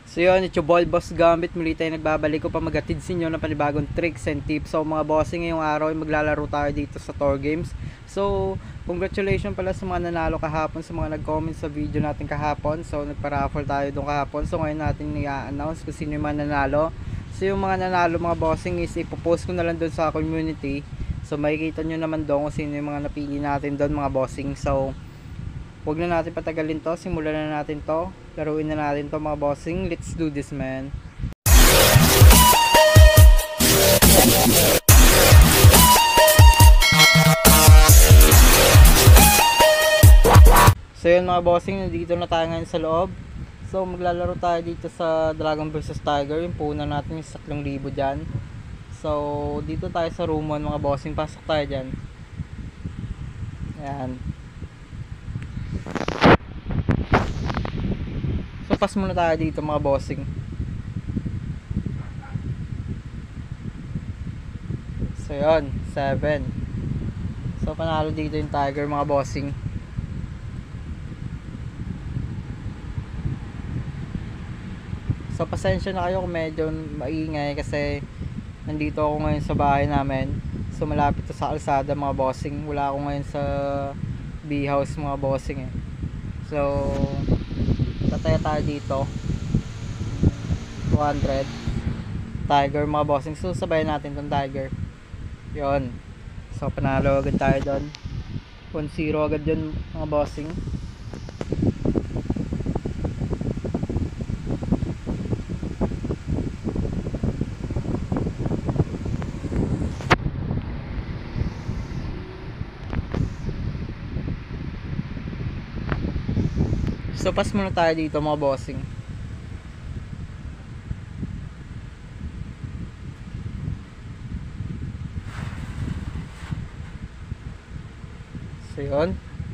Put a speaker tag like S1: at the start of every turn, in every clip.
S1: So yun, it's your boy Boss Gambit. Muli tayo nagbabalik ko pa magatid sa inyo ng panibagong tricks and tips. So mga bossing, ngayong araw ay maglalaro tayo dito sa Tor Games. So congratulations pala sa mga nanalo kahapon, sa mga nag-comment sa video natin kahapon. So nagpa-raffle tayo doon kahapon. So ngayon natin i-announce kung sino yung mga nanalo. So yung mga nanalo mga bossing is ipopost ko na lang doon sa community. So makikita nyo naman doon kung sino yung mga napili natin doon mga bossing. So huwag na natin patagalin to, simulan na natin to, laruin na natin to mga bossing. Let's do this, man. So yun mga bossing, nandito na tayo ngayon sa loob. So maglalaro tayo dito sa Dragon vs Tiger. Yung punan natin yung 3,000 dyan. So dito tayo sa room 1 mga bossing, pasok tayo dyan. Ayan. So pass muna tayo dito mga bossing. So yun, 7. So panalo dito yung Tiger mga bossing. So pasensya na kayo kung medyo maingay kasi nandito ako ngayon sa bahay namin. So malapit to sa kalsada mga bossing. Wala ako ngayon sa B-house mga bossing eh. So tataya tayo dito 200 Tiger mga bossing. So sabayan natin tong Tiger. Yon. So panalo agad tayo doon. 1-0 agad yun mga bossing. So pass muna tayo dito mga bossing. So yun.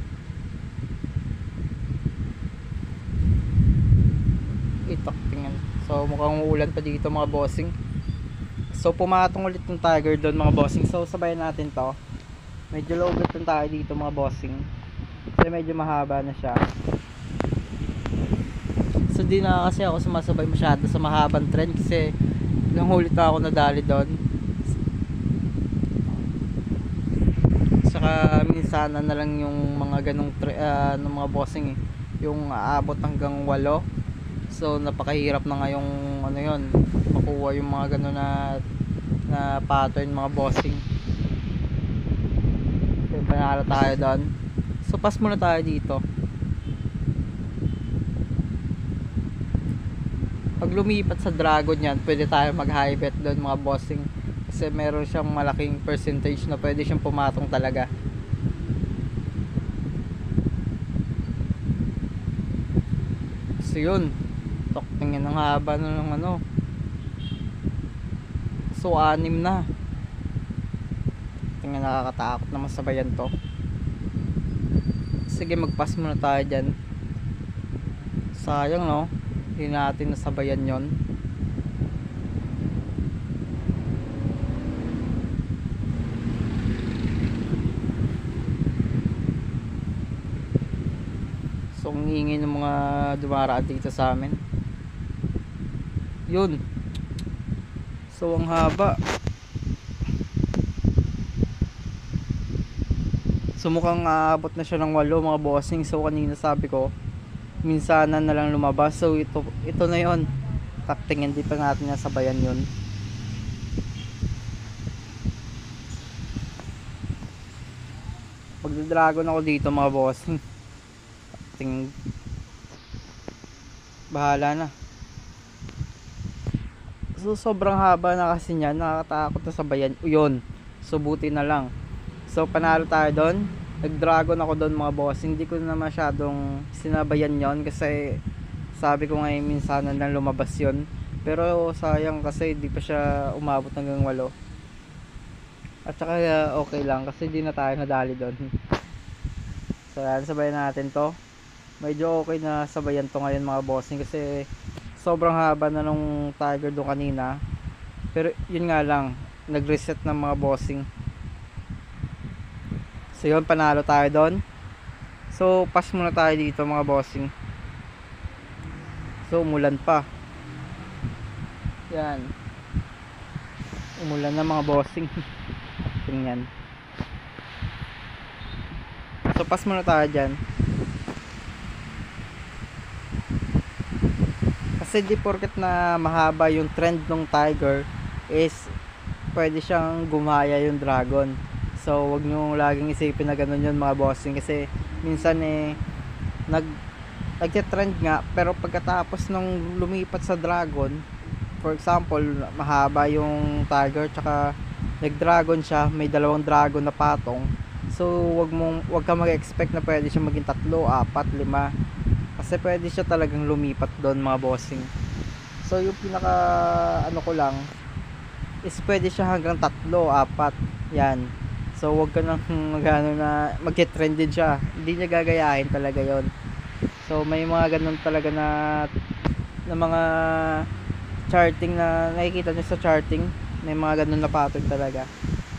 S1: Itaktingan. So mukhang uulan pa dito mga bossing. So pumatong ulit ng Tiger doon mga bossing. So sabayan natin to. Medyo low bet tayo dito mga bossing. Kasi medyo mahaba na siya. So di na kasi ako sumasabay masyado sa mahabang trend kasi nung huli pa ako nadali doon. Saka minsan na lang yung mga ganong ng mga bossing eh, yung aabot hanggang 8. So napakahirap na nga yung ano yun, makuha yung mga ganon na pattern mga bossing. So panalo tayo doon. So pass muna tayo dito. Pag lumipat sa Dragon yan, pwede tayo mag high bet doon mga bossing. Kasi meron siyang malaking percentage na pwede siyang pumatong talaga. So yun. Tingnan ang haba na ng ano. So 6 na. Tingnan, nakakatakot na masabayan to. Sige, mag-pass muna tayo dyan. Sayang no, hindi natin nasabayan yon. So ang ingay ng mga dumaraan dito sa amin. Yun. So ang haba. So mukhang aabot na siya ng 8 mga bossing. So kanina sabi ko minsanan na lang lumabas. So ito na yon. Taktingin, di pa natin nasabayan yun. Magda-dragon ako dito mga bossing. Takting, bahala na. So sobrang haba na kasi niyan, nakakatakot na sabayan yun. So buti na lang. So panalo tayo doon. Nag-dragon ako doon mga boss. Hindi ko na masyadong sinabayan yon kasi sabi ko nga minsanan lang lumabas yon. Pero sayang kasi di pa siya umabot hanggang 8. At saka okay lang kasi di na tayo nadali doon. So yan, sabayan natin to. Medyo okay na sabayan to ngayon mga bossing kasi sobrang haba na nung Tiger doon kanina. Pero yun nga lang, nag-reset ng mga bossing. So yun, panalo tayo doon. So pass muna tayo dito mga bossing. So umulan pa. Yan. Umulan na mga bossing. Tingnan. So pass muna tayo dyan. Kasi di porket na mahaba yung trend ng Tiger is pwede siyang gumaya yung Dragon. So wag nyo laging isipin na ganun yun mga bossing, kasi minsan nagte-trend nga, pero pagkatapos nung lumipat sa Dragon, for example mahaba yung Tiger tsaka nag-Dragon siya, may dalawang Dragon na patong, so wag ka mag-expect na pwede siya maging 3, 4, 5, kasi pwede siya talagang lumipat doon mga bossing. So yung pinaka ano ko lang is pwede siya hanggang 3, 4 yan. So wag ka nang magano na mag-trend din siya, hindi niya gagayahin talaga yon. So may mga ganun talaga na mga charting na nakikita niyo sa charting, may mga ganun na pattern talaga.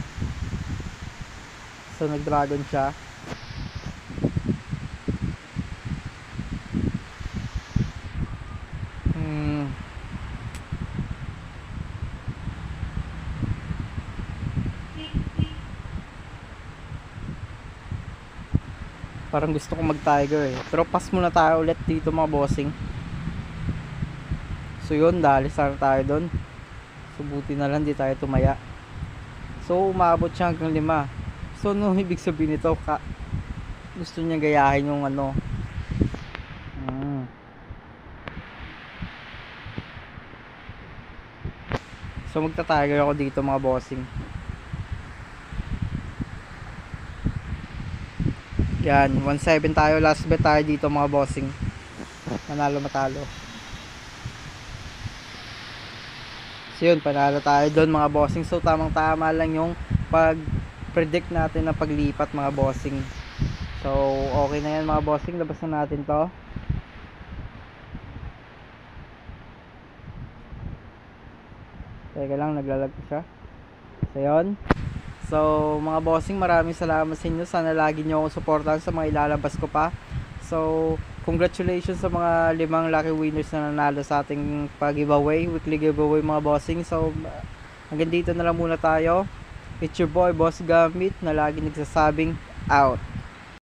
S1: So nag-Dragon siya. Parang gusto ko mag-Tiger eh. Pero pass muna tayo ulit dito mga bossing. So yun, dali sana tayo doon. So buti na lang di tayo tumaya. So umabot siya hanggang 5. So no, ibig sabihin nito, gusto niya gayahin yung ano. So magta-Tiger ako dito mga bossing. Yan, 1.7 tayo, last bet tayo dito mga bossing. Manalo matalo. So yun, panalo tayo doon mga bossing. So tamang tama lang yung pag-predict natin na paglipat mga bossing. So okay na yan mga bossing, labas na natin to. Teka lang, naglalag ko siya. So yun. So mga bossing, maraming salamat sa inyo. Sana lagi nyo akong supportan sa mga ilalabas ko pa. So congratulations sa mga 5 lucky winners na nanalo sa ating pag-giveaway, weekly giveaway mga bossing. So hanggang dito na lang muna tayo. It's your boy Boss Gambit na lagi nagsasabing out.